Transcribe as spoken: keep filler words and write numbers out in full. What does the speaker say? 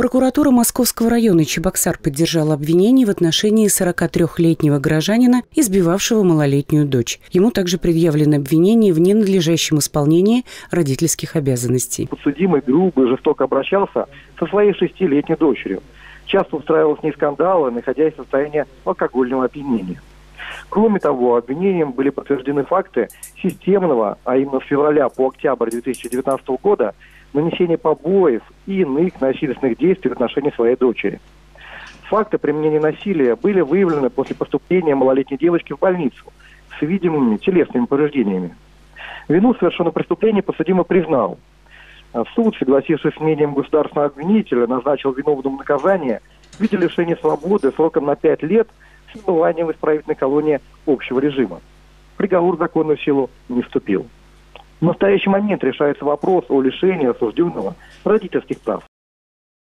Прокуратура Московского района Чебоксар поддержала обвинение в отношении сорокатрёхлетнего горожанина, избивавшего малолетнюю дочь. Ему также предъявлено обвинение в ненадлежащем исполнении родительских обязанностей. Подсудимый грубо и жестоко обращался со своей шестилетней дочерью. Часто устраивал с ней скандалы, находясь в состоянии алкогольного опьянения. Кроме того, обвинением были подтверждены факты системного, а именно с февраля по октябрь две тысячи девятнадцатого года, нанесения побоев и иных насильственных действий в отношении своей дочери. Факты применения насилия были выявлены после поступления малолетней девочки в больницу с видимыми телесными повреждениями. Вину в совершенном преступлении подсудимый признал. Суд, согласившись с мнением государственного обвинителя, назначил виновному наказание в виде лишения свободы сроком на пять лет с отбыванием в исправительной колонии общего режима. Приговор в законную силу не вступил. В настоящий момент решается вопрос о лишении осужденного родительских прав.